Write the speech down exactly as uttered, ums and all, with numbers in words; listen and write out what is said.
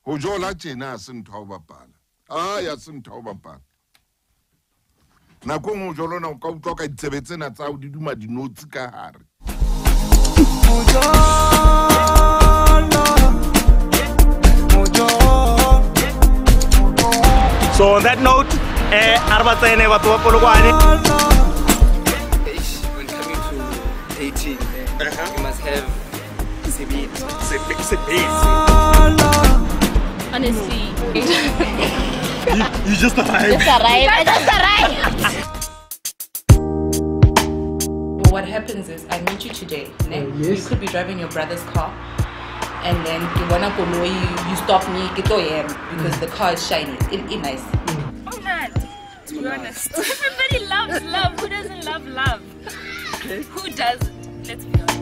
Mjolo tjena a se ntho ya ho bapala. Ah ya se ntho ya ho bapala. Nako ngwe Mjolo na o ka utlwa ka ditsebe tsena tsa o di duma dinotsi ka hare. So on that note, eh, arbatsene batho ba polokwane. When coming to dating, you must have sebit. Sebit, sebit. Honestly, you, you just arrived. just arrived. I just arrived. What happens is I meet you today. Ne? Uh, yes. You could be driving your brother's car, and then you wanna go know you, you stop me, get to him because the car is shiny. It, it nice. Oh man, to be honest, everybody loves love. Who doesn't love love? Who doesn't? Let's be honest.